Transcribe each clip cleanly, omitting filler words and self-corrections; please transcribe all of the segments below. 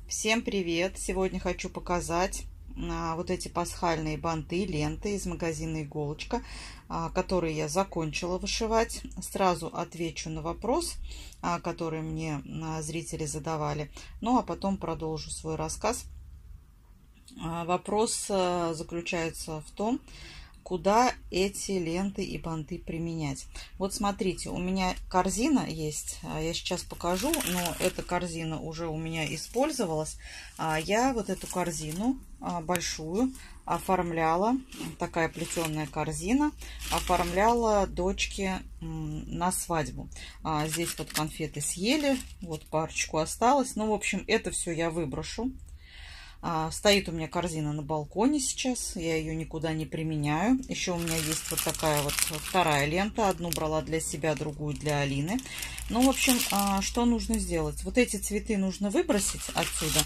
Всем привет! Сегодня хочу показать вот эти пасхальные банты, ленты из магазина Иголочка, которые я закончила вышивать. Сразу отвечу на вопрос, который мне зрители задавали, ну а потом продолжу свой рассказ. Вопрос заключается в том, куда эти ленты и банты применять. Вот смотрите, у меня корзина есть, я сейчас покажу, но эта корзина уже у меня использовалась. Я вот эту корзину большую оформляла, такая плетеная корзина, оформляла дочке на свадьбу. Здесь вот конфеты съели, вот парочку осталось. Ну, в общем, это все я выброшу. Стоит у меня корзина на балконе сейчас, я ее никуда не применяю. Еще у меня есть вот такая вот вторая лента. Одну брала для себя, другую для Алины. Ну, в общем, что нужно сделать? Вот эти цветы нужно выбросить отсюда.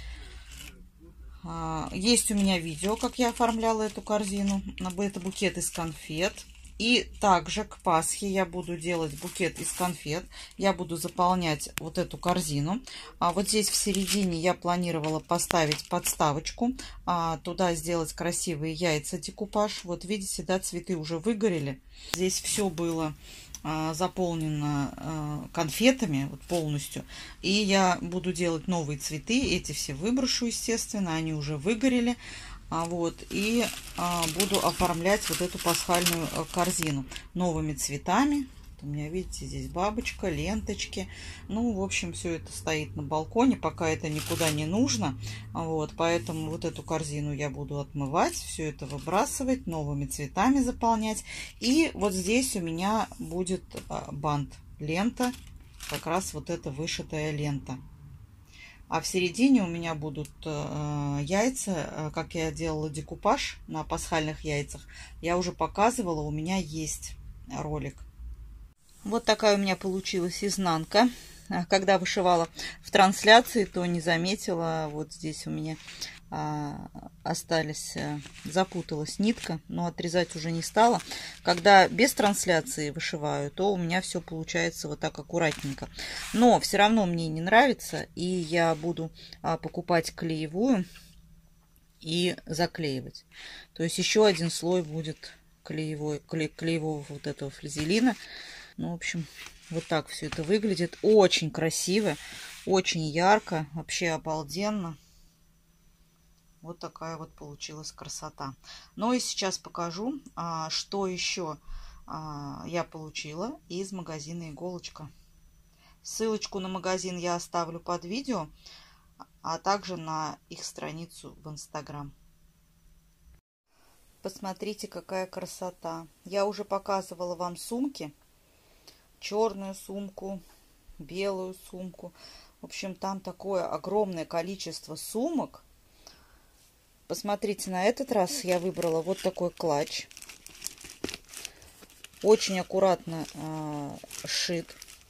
Есть у меня видео, как я оформляла эту корзину. Это букет из конфет. И также к Пасхе я буду делать букет из конфет. Я буду заполнять вот эту корзину. Вот здесь в середине я планировала поставить подставочку. Туда сделать красивые яйца декупаж. Вот видите, да, цветы уже выгорели. Здесь все было заполнено конфетами вот полностью. И я буду делать новые цветы. Эти все выброшу, естественно. Они уже выгорели. И буду оформлять вот эту пасхальную корзину новыми цветами. У меня, видите, здесь бабочка, ленточки. Ну, в общем, все это стоит на балконе, пока это никуда не нужно. Поэтому вот эту корзину я буду отмывать, все это выбрасывать, новыми цветами заполнять. И вот здесь у меня будет бант, лента, как раз вот эта вышитая лента. А в середине у меня будут яйца, как я делала декупаж на пасхальных яйцах. Я уже показывала, у меня есть ролик. Вот такая у меня получилась изнанка. Когда вышивала в трансляции, то не заметила. Вот здесь у меня запуталась нитка, но отрезать уже не стала. Когда без трансляции вышиваю, то у меня все получается вот так аккуратненько. Но все равно мне не нравится, и я буду покупать клеевую и заклеивать. То есть еще один слой будет клеевого вот этого флизелина. Ну, в общем, вот так все это выглядит. Очень красиво, очень ярко, вообще обалденно. Вот такая вот получилась красота. Ну и сейчас покажу, что еще я получила из магазина Иголочка. Ссылочку на магазин я оставлю под видео, а также на их страницу в Инстаграм. Посмотрите, какая красота. Я уже показывала вам сумки. Черную сумку, белую сумку. В общем, там такое огромное количество сумок. Посмотрите, на этот раз я выбрала вот такой клатч. Очень аккуратно сшит.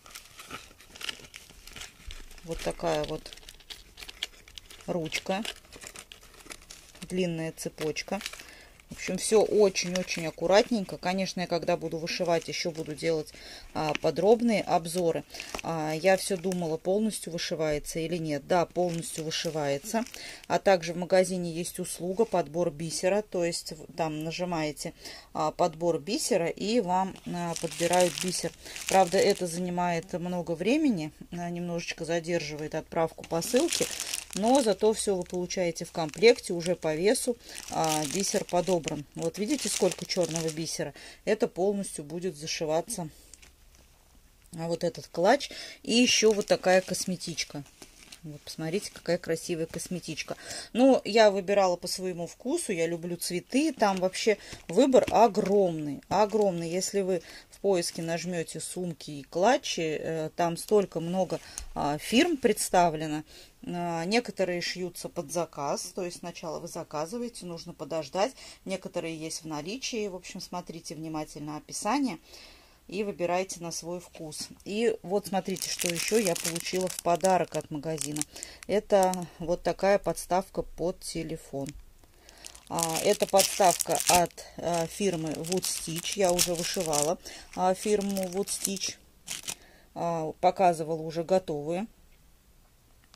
Вот такая вот ручка. Длинная цепочка. В общем, все очень-очень аккуратненько. Конечно, я когда буду вышивать, еще буду делать подробные обзоры. Я все думала, полностью вышивается или нет. Да, полностью вышивается. А также в магазине есть услуга подбор бисера. То есть там нажимаете подбор бисера и вам подбирают бисер. Правда, это занимает много времени. Немножечко задерживает отправку посылки. Но зато все вы получаете в комплекте уже по весу. Бисер подобран. Вот видите, сколько черного бисера? Это полностью будет зашиваться вот этот клатч. И еще вот такая косметичка. Вот посмотрите, какая красивая косметичка. Ну, я выбирала по своему вкусу. Я люблю цветы. Там вообще выбор огромный. Огромный. Если вы в поиске нажмете сумки и клатчи, там столько много фирм представлено. Некоторые шьются под заказ, то есть сначала вы заказываете, нужно подождать. Некоторые есть в наличии. В общем, смотрите внимательно описание и выбирайте на свой вкус. И вот смотрите, что еще я получила в подарок от магазина. Это вот такая подставка под телефон. Это подставка от фирмы Wood Stitch. Я уже вышивала фирму Wood Stitch. Показывала уже готовые.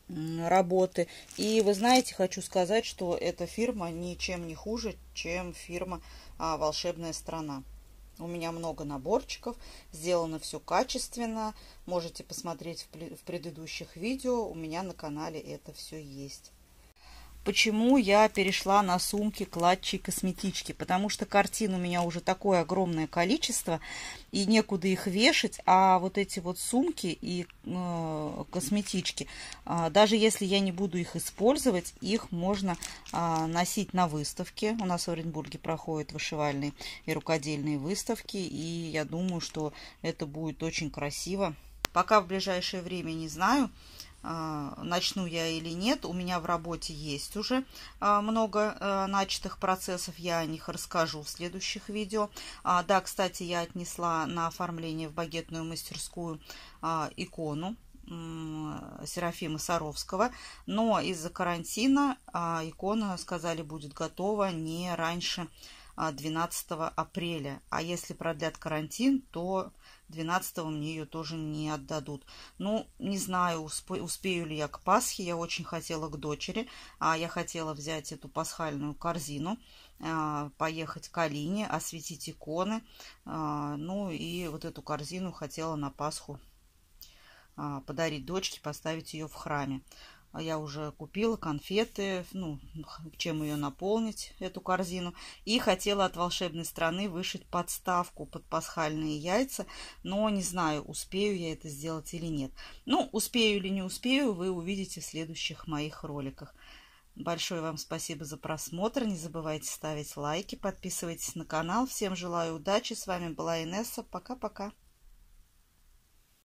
работы. И вы знаете, хочу сказать, что эта фирма ничем не хуже, чем фирма «Волшебная страна». У меня много наборчиков, сделано все качественно. Можете посмотреть в предыдущих видео, у меня на канале это все есть. Почему я перешла на сумки, клатчи и косметички? Потому что картин у меня уже такое огромное количество, и некуда их вешать, а вот эти вот сумки и косметички, даже если я не буду их использовать, их можно носить на выставке. У нас в Оренбурге проходят вышивальные и рукодельные выставки, и я думаю, что это будет очень красиво. Пока в ближайшее время не знаю, начну я или нет. У меня в работе есть уже много начатых процессов, я о них расскажу в следующих видео. Да, кстати, я отнесла на оформление в багетную мастерскую икону Серафима Саровского, но из-за карантина икона, сказали, будет готова не раньше 12 апреля. А если продлят карантин, то 12-го мне ее тоже не отдадут. Ну, не знаю, успею ли я к Пасхе. Я очень хотела к дочери. Я хотела взять эту пасхальную корзину, поехать к Алине, осветить иконы. Ну, и вот эту корзину хотела на Пасху подарить дочке, поставить ее в храме. Я уже купила конфеты, ну, чем ее наполнить, эту корзину. И хотела от волшебной страны вышить подставку под пасхальные яйца. Но не знаю, успею я это сделать или нет. Ну, успею или не успею, вы увидите в следующих моих роликах. Большое вам спасибо за просмотр. Не забывайте ставить лайки, подписывайтесь на канал. Всем желаю удачи. С вами была Инесса. Пока-пока.